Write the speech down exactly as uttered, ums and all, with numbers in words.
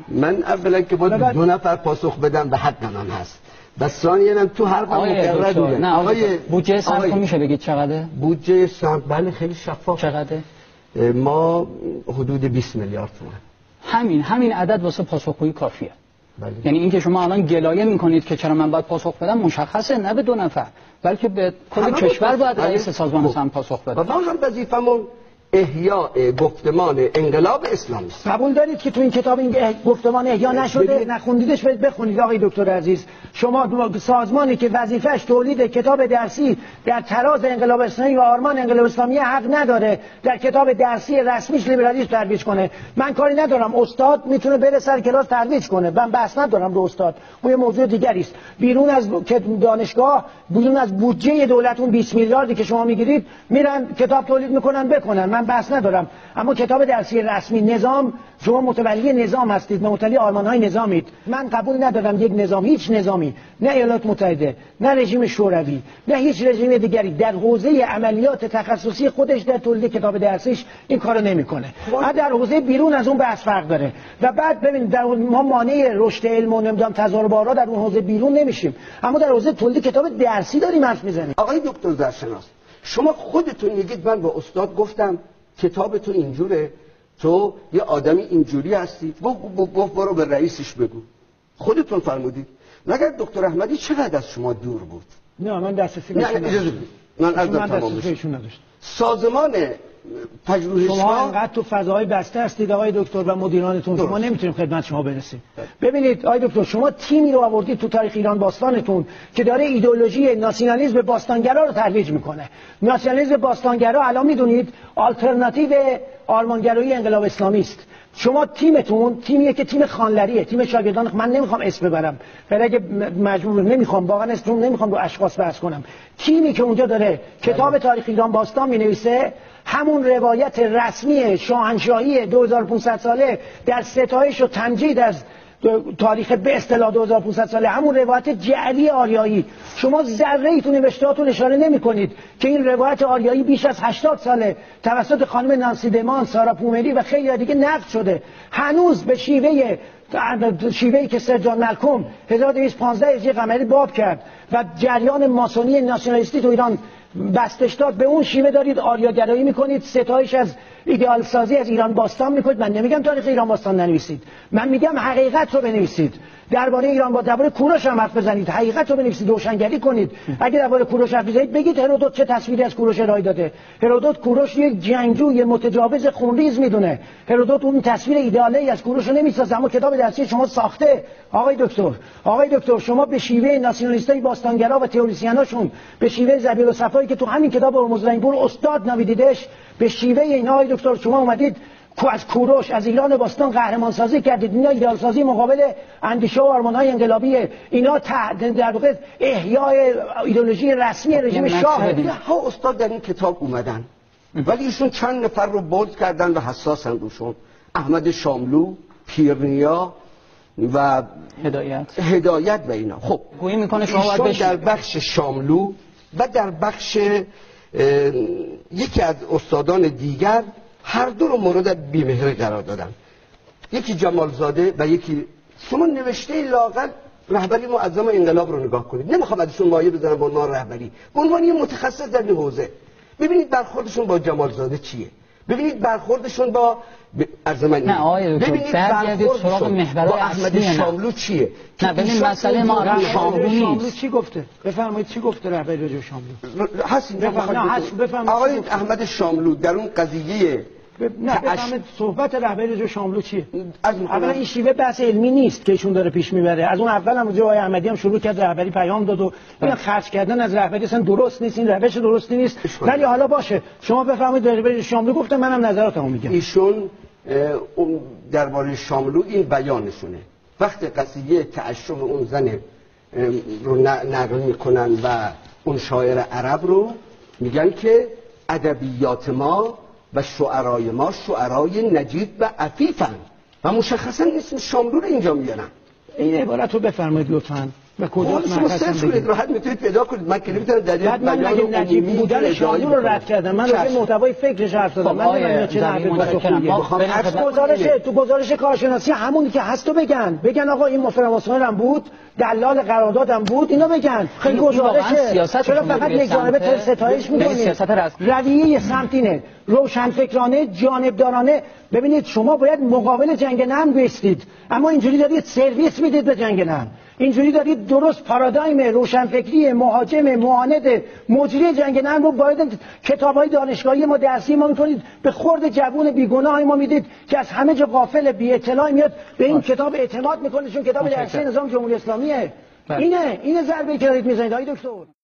من اولا که باید دو نفر پاسخ بدم به حق من هست و ثانیاً تو هر قانون مقرر نه آقای بودجه سمت میشه بگید چقدره؟ بودجه سمت بله خیلی شفاف. چقدره؟ ما حدود بیست میلیارد تومان. همین همین عدد واسه پاسخگویی کافیه. بله. یعنی اینکه شما الان گلایه میکنید که چرا من باید پاسخ بدم مشخصه، نه به دو نفر بلکه به کل کشور باید رئیس سازمان سمت پاسخ بده. و ما هم وظیفمون احیاء گفتمان انقلاب اسلامی است. قبول دارید که تو این کتاب این گفتمان احیا نشده؟ نخوندیدش برید بخونید آقای دکتر عزیز. شما سازمانی که وظیفش تولید کتاب درسی در تراز انقلاب اسلامی و آرمان انقلاب اسلامی حق نداره در کتاب درسی رسمیش لیبرالیسم ترویج کنه. من کاری ندارم، استاد میتونه بره سر کلاس ترویج کنه، من بحث ندارم رو استاد، اون یه موضوع دیگری است. بیرون از دانشگاه، بیرون از بودجه دولت اون بیست میلیاردی که شما میگیرید میرن کتاب تولید میکنن بکنن، من بحث ندارم. اما کتاب درسی رسمی نظام، شما متولی نظام هستید، متولی آرمان‌های نظامید. من قبول ندارم یک نظام، هیچ نظامی، نه ایالات متحده، نه رژیم شوروی، نه هیچ رژیم دیگری در حوزه عملیات تخصصی خودش در تولید کتاب درسیش این کارو نمیکنه. در حوزه بیرون از اون بحث فرق داره. و بعد ببینید در ما مانع رشد علم و نمیدونم تظاهربارا در اون حوزه بیرون نمیشیم، اما در حوزه تولید کتاب درسی داریم حرف میزنیم. آقای دکتر زرشناس، شما خودتون میگید من با استاد گفتم کتابتون اینجوره، تو یه آدمی اینجوری هستی، گفت برو به رئیسش بگو. خودتون فرمودید. مگر دکتر احمدی چقدر از شما دور بود؟ نه من دسترسی بهش نداشتم. من از تمام سازمان پژوهشگاه شما انقدر تو فضاهای بسته هستید آقای دکتر و مدیرانتون، شما نمیتونیم خدمت شما برسیم. ببینید آقای دکتر، شما تیمی رو آوردید تو تاریخ ایران باستانتون که داره ایدئولوژی ناسیونالیسم باستانگرا رو ترویج میکنه. ناسیونالیسم باستانگرا الان میدونید آلترناتیو آرمانگرایی انقلاب اسلامی است. شما تیمتون تیمیه که تیم خانلریه، تیم شاگردان، من نمیخوام اسم ببرم ولی اگه مجبور نمیخوام واقعا اسم نمیخوام رو اشخاص بحث کنم. تیمی که اونجا داره کتاب تاریخ ایران باستان مینویسه همون روایت رسمی شاهنشاهی دو هزار و پانصد ساله در ستایش و تمجید از تاریخ به اصطلاح دو هزار و پانصد ساله، همون روایت جعلی آریایی. شما ذره ای تو نوشتهاتون اشاره نمی کنید که این روایت آریایی بیش از هشتاد ساله توسط خانم نانسی دمان، سارا پومری و خیلی دیگه نقد شده. هنوز به شیوه شیوهی که سر جان ملکم هزار و دویست و پانزده هجری قمری باب کرد و جریان ماسونی ناسیونالیستی تو ایران بستش داد، به اون شیوه دارید آریاگرایی میکنید، ستایش از ایدئال سازی از ایران باستان میکنید. من نمیگم تاریخ ایران باستان ننویسید، من میگم حقیقت رو بنویسید. درباره ایران با درباره کوروش هم حرف بزنید، حقیقت رو بنویسید، روشنگری کنید. اگه درباره کوروش حرف بزنید بگید هرودوت چه تصویری از کوروش ارائه داده. هرودوت کوروش یک جنگجوی متجاوز خونریز میدونه. هرودوت اون تصویر ایدئالی از کوروش رو نمیسازه، اما کتاب درسی شما ساخته. آقای دکتر آقای دکتر شما به شیوه ناسیونالیستای باستانگرا و تئوریسیناشون، به شیوه زبیل و صفایی که تو همین کتاب هرمزرینپور استاد نامیدیدش، به شیوه اینا آقای دکتر شما اومدید از کوروش، از ایران باستان قهرمان سازی کردید. اینا ایدئال سازی مقابل اندیشه و آرمان‌های انقلابیه. اینا در واقع احیای ایدئولوژی رسمی رژیم شاه. ها استاد در این کتاب اومدن ولی ایشون چند نفر رو بولد کردن و حساسن روشون. احمد شاملو، پیرنیا و هدایت هدایت و اینا. خب گویی میکنه شما باید در بخش شاملو و در بخش یکی از استادان دیگر هر دو رو مورد بی‌مهری قرار دادن. یکی جمالزاده و یکی شما نوشته لااقل رهبری معظم انقلاب رو نگاه کنید. نمیخوام ازشون مایه بزنم به عنوان رهبری، به عنوان یه متخصص در این حوزه. ببینید برخوردشون با جمالزاده چیه، ببینید برخوردشون با ارزمانی، نه آقای دکتر برگردید سراغ محور احمد شاملو چیه. نه ببین مسئله ما شاملو نیست. چی گفته؟ بفرمایید چی گفته رهبری رژیم شاملو؟ هست بفرمایید. آقای احمد شاملو در اون قضیه نه بفهمید صحبت رهبری رژیم شاملو چیه؟ اولا این شیوه بحث علمی نیست که ایشون داره پیش میبره. از اون اول هم آقای احمدی هم شروع کرد رهبری پیام داد و اینا خرج کردن از رهبری اصلا درست نیست، این روش درستی نیست. ولی حالا باشه شما بفرمایید رهبری رژیم شاملو گفته، منم نظراتمو میگم. ایشون درباره شاملو این بیانشونه. وقتی قضیه تعشق اون زن رو نقل میکنن و اون شاعر عرب رو میگن که ادبیات ما و شعرای ما شعرای نجیب و عفیفن و مشخصا اسم شاملو رو اینجا میارن. این عبارت رو بفرمایید لطفاً. به کجا شما سرچ کنید راحت میتونید پیدا کنید. من که نمیتونم دلیل بعد من نگه نجیب بودن شاهنور رو رد کردم. من راجع محتوای فکرش حرف زدم. من نمیدونم چه حرفی پاسخگویه. گزارش تو گزارش کارشناسی همونی که هست تو بگن. بگن آقا این مفرماسیون هم بود، دلال قراردادم بود، اینا بگن. خیلی گزارشه. چرا فقط یک جانبه ستایش می‌کنید؟ رویه سمتینه روشنفکرانه، جانبدارانه. ببینید شما باید مقابل جنگ نرم بایستید، اما اینجوری دارید سرویس میدید به جنگ نرم. اینجوری دارید درست پارادایم روشنفکری مهاجم معاند مجری جنگ نرم رو باید کتاب‌های دانشگاهی ما درسی ما می‌کنید به خورد جوون بیگناه ما میدید که از همه جا غافل بی اطلاع میاد به این کتاب اعتماد میکنه چون کتاب درسی نظام جمهوری اسلامیه. اینه اینه ضربه‌ای که دارید میزنید آقای دکتر.